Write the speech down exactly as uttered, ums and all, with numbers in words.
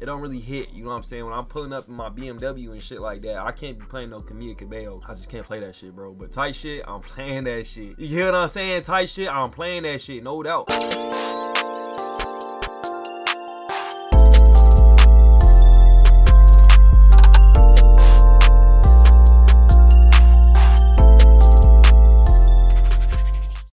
it don't really hit. You know what I'm saying? When I'm pulling up in my B M W and shit like that, I can't be playing no Camilia Cabello. I just can't play that shit, bro. But tight shit, I'm playing that shit. You hear what I'm saying? Tight shit, I'm playing that shit, no doubt.